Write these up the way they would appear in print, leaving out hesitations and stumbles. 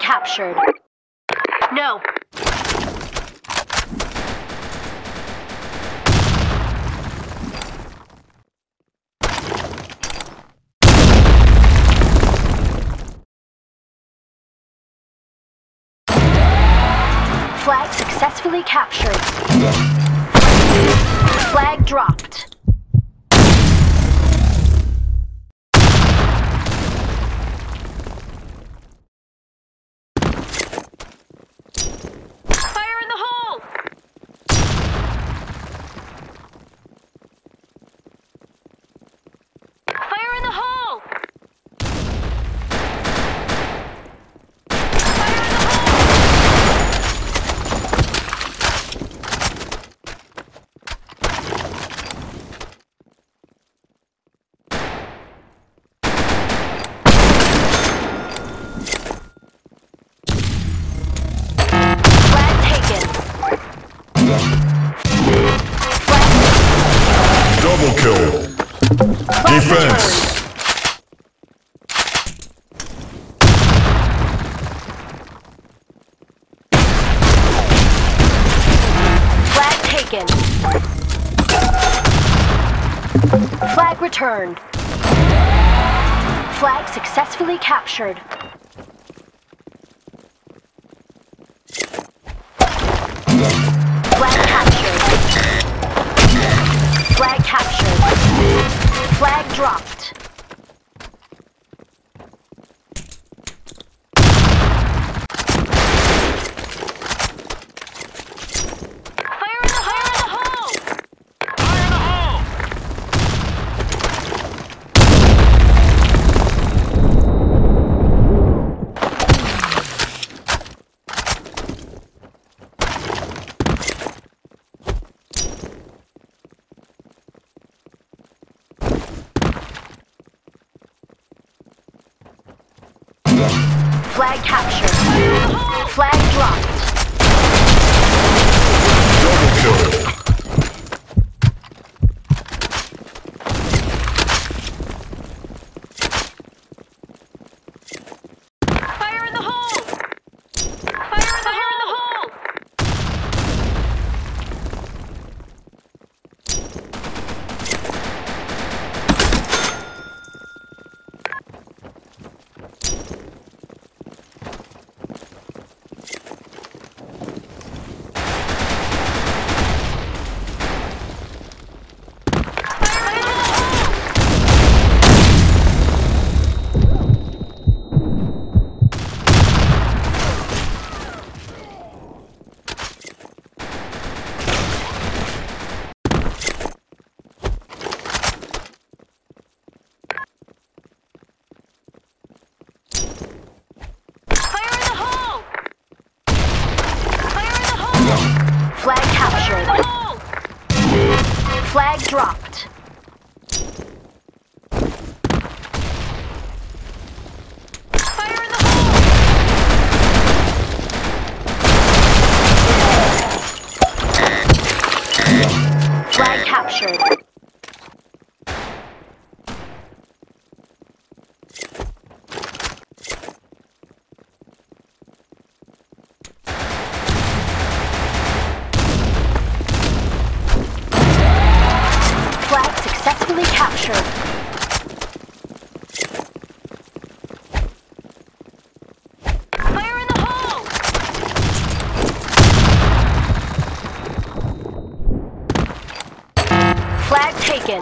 captured. No. Flag successfully captured. Flag dropped. Fire in the hole! Fire in the hole! Double kill. Defense. Flag taken. Flag returned. Flag successfully captured. Flag captured. Flag captured. Flag dropped. Fire in the hole! Fire in the hole! Flag captured. Flag dropped. Double kill. Fire in the hole! Fire in the hole! Flag captured. Flag dropped. Fire in the hole! Flag captured. Successfully captured. Fire in the hole! Flag taken.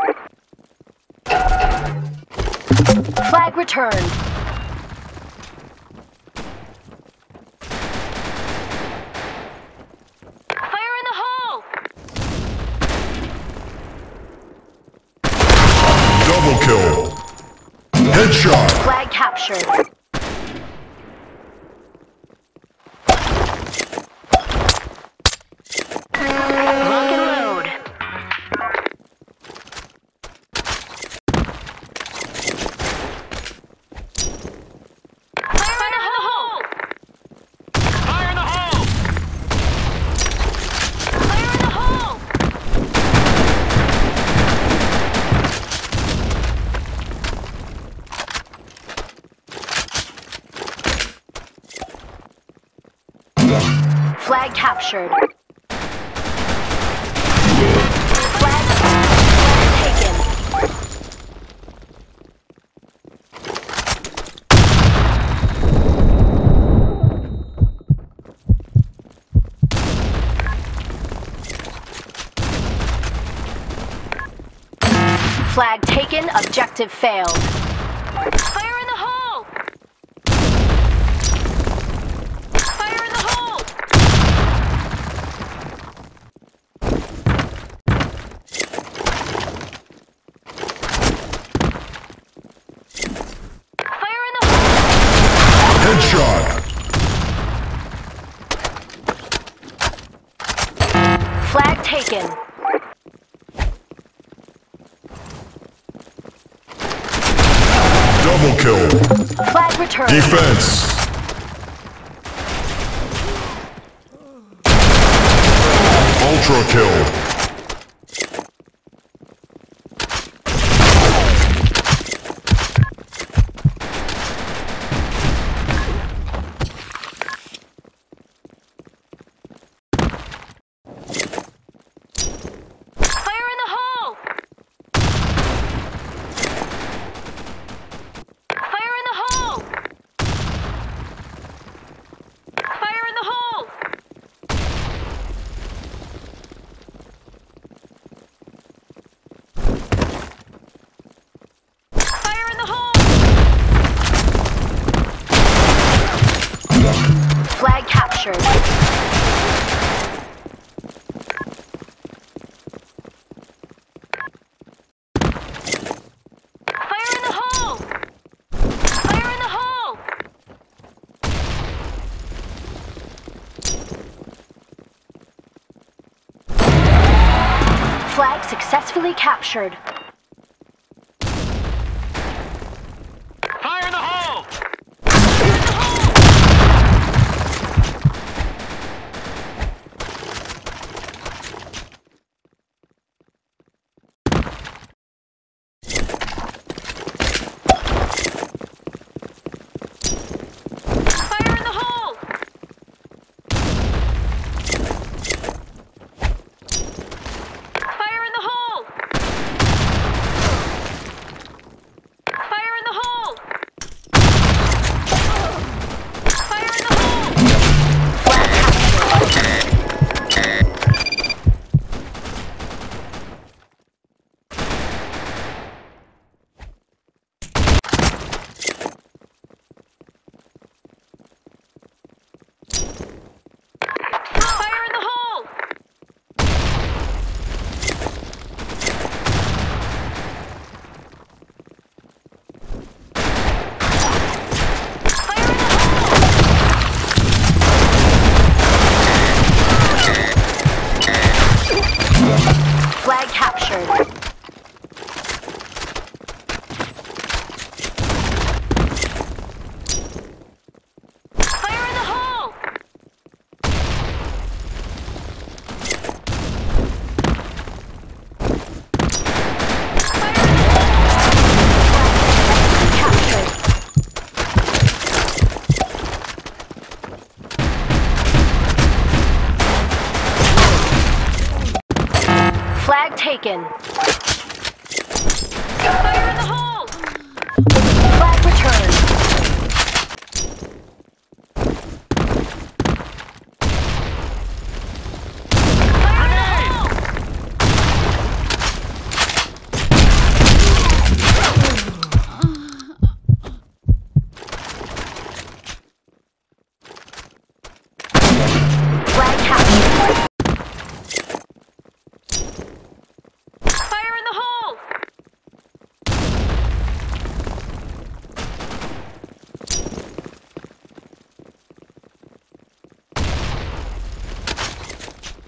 Flag returned. Double kill. Headshot. Flag captured. Lock and load. Fire in the hole! Fire in the hole! Fire in the hole! Flag captured. Flag taken. Flag taken, objective failed. Fire in the hole! Fire in the hole! Fire in the hole! Headshot. Flag taken. Double kill. Flag returned. Defense. Ultra kill. Fire in the hole! Fire in the hole! Fire in the hole! Fire in the hole! Flag captured. Fire in the hole! Fire in the hole! Flag successfully captured. Fire in the hole! Fire in the hole! Fire in the hole! Fire in the hole! Fire in the hole! Flag captured. Fire in the hole! Fire in the hole! Flag captured. Fire in the hole! Captured. Flag taken. Fire in the hole! Flag returned. Fire in the hole! Flag captured. Fire in the hole!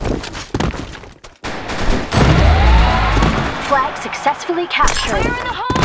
Flag successfully captured. Fire in the hole!